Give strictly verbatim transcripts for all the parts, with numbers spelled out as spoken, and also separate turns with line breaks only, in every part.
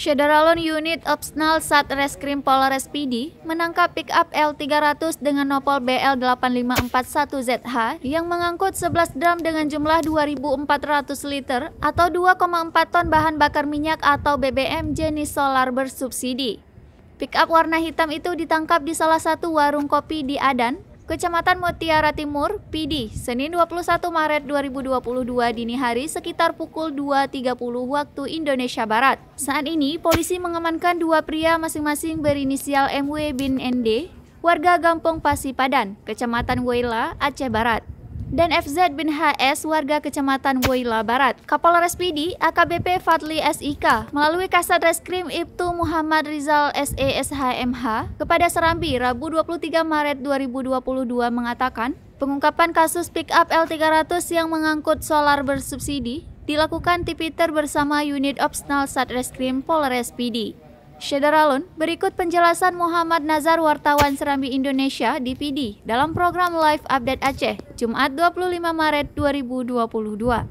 Syederalun Unit Opsnal Satreskrim Polres P D menangkap pick-up L tiga ratus dengan nopol B L delapan lima empat satu Z H yang mengangkut sebelas drum dengan jumlah dua ribu empat ratus liter atau dua koma empat ton bahan bakar minyak atau B B M jenis solar bersubsidi. Pick-up warna hitam itu ditangkap di salah satu warung kopi di Adan, Kecamatan Mutiara Timur, P D, Senin dua puluh satu Maret dua ribu dua puluh dua dini hari sekitar pukul dua tiga puluh waktu Indonesia Barat. Saat ini, polisi mengamankan dua pria masing-masing berinisial M W bin N D, warga Gampong Pasipadan, Kecamatan Weila, Aceh Barat, dan F Z bin H S, warga Kecamatan Weila Barat. Kapolres P D, A K B P Fadli S I K, melalui Kasat Reskrim Ibtu Muhammad Rizal S E S H M H, kepada Serambi, Rabu dua puluh tiga Maret dua ribu dua puluh dua mengatakan, pengungkapan kasus pick-up L tiga ratus yang mengangkut solar bersubsidi dilakukan Tipiter bersama Unit Opsnal Satreskrim Polres P D. Syederalun, berikut penjelasan Muhammad Nazar, wartawan Serambi Indonesia di P D dalam program Live Update Aceh, Jumat dua puluh lima Maret dua ribu dua puluh dua.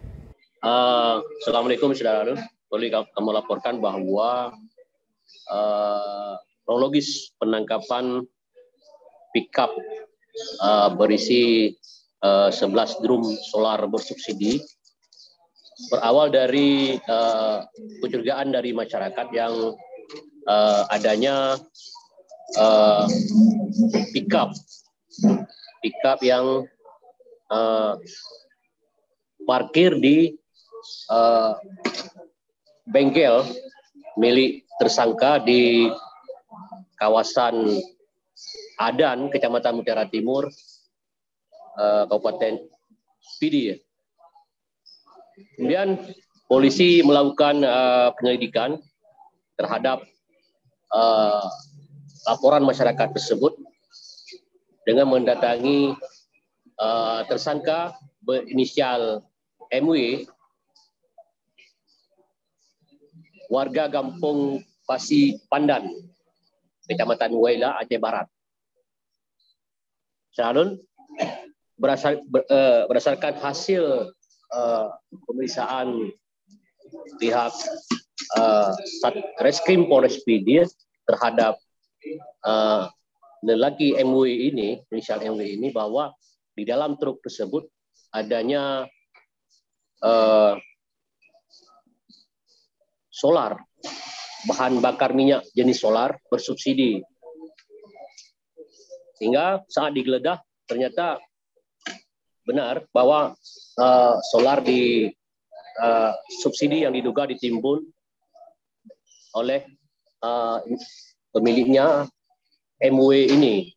Uh, Assalamualaikum Syederalun. Boleh kamu laporkan bahwa uh, kronologis penangkapan pickup uh, berisi uh, sebelas drum solar bersubsidi berawal dari uh, kecurigaan dari masyarakat yang uh, adanya uh, pickup pickup yang uh, parkir di uh, bengkel milik tersangka di kawasan Adan, Kecamatan Mutiara Timur, uh, Kabupaten P D. Kemudian polisi melakukan uh, penyelidikan terhadap uh, laporan masyarakat tersebut dengan mendatangi uh, tersangka berinisial M W, warga Gampong Pasipadan, Kecamatan Weila, Aceh Barat. Syederalun, berasal, ber, uh, berdasarkan hasil Uh, pemeriksaan pihak uh, Satreskrim Polres P D terhadap uh, lelaki M W ini, inisial M W ini, bahwa di dalam truk tersebut adanya uh, solar, bahan bakar minyak jenis solar bersubsidi. Sehingga saat digeledah ternyata benar bahwa uh, solar di uh, subsidi yang diduga ditimbun oleh uh, pemiliknya M W ini.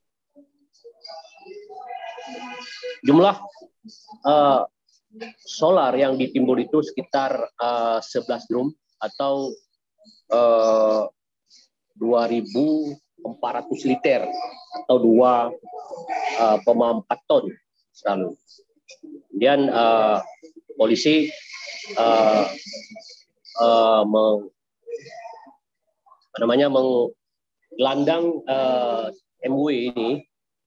Jumlah uh, solar yang ditimbun itu sekitar uh, sebelas drum atau uh, dua ribu empat ratus liter atau dua koma empat ton. Selalu. Kemudian uh, polisi uh, uh, meng, apa namanya, menggelandang uh, M W ini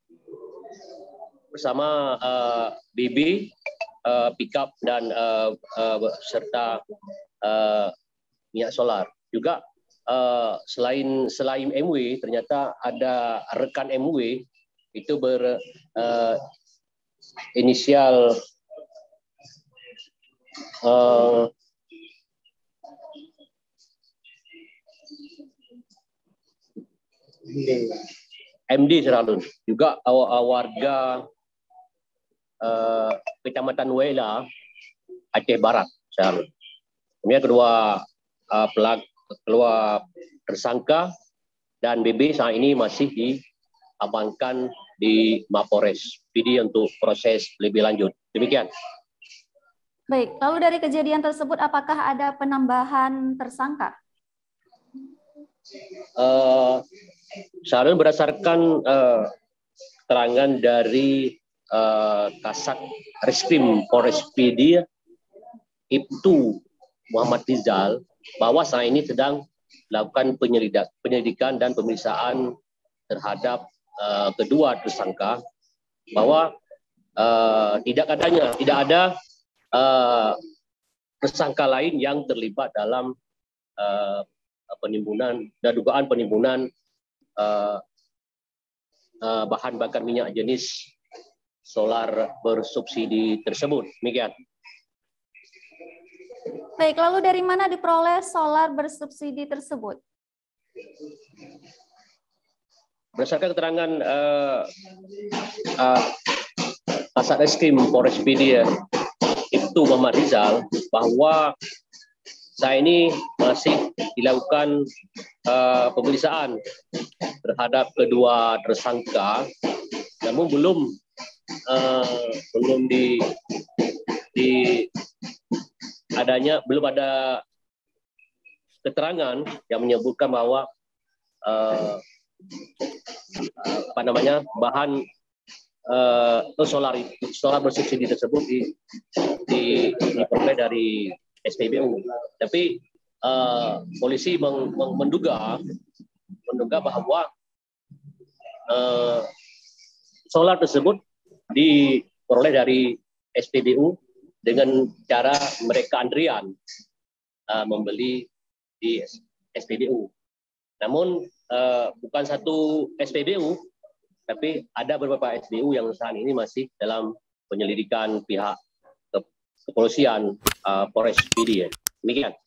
bersama uh, B B, uh, pickup dan uh, uh, serta uh, minyak solar. Juga uh, selain selain M W, ternyata ada rekan M W itu ber uh, inisial uh, M D Syederalun, juga warga uh, Kecamatan Weila, Aceh Barat, Syederalun. Kemudian kedua uh, pelag, kedua tersangka dan B B saat ini masih diamankan di Mapores P D untuk proses lebih lanjut. Demikian.
Baik, lalu dari kejadian tersebut apakah ada penambahan tersangka?
Uh, Syederalun, berdasarkan uh, keterangan dari uh, Kasat Reskrim Polres P D Ibtu Muhammad Rizal, bahwa saat ini sedang melakukan penyelidik, penyelidikan dan pemeriksaan terhadap Uh, kedua tersangka, bahwa uh, tidak adanya tidak ada uh, tersangka lain yang terlibat dalam uh, uh, penimbunan dan dugaan penimbunan uh, uh, bahan bakar minyak jenis solar bersubsidi tersebut. Demikian.
Baik, lalu dari mana diperoleh solar bersubsidi tersebut?
Berdasarkan keterangan uh, uh, Kasat Reskrim Polres P D Ibtu Muhammad Rizal, bahwa saat ini masih dilakukan uh, pemeriksaan terhadap kedua tersangka, namun belum uh, belum di, di adanya belum ada keterangan yang menyebutkan bahwa uh, apa namanya bahan uh, solar solar bersubsidi tersebut di, di, diperoleh dari S P B U. Tapi uh, polisi meng, meng, menduga menduga bahwa uh, solar tersebut diperoleh dari S P B U dengan cara mereka antrian uh, membeli di S P B U. Namun uh, bukan satu S P B U, tapi ada beberapa S P B U yang saat ini masih dalam penyelidikan pihak kepolisian uh, Polres P D. Demikian.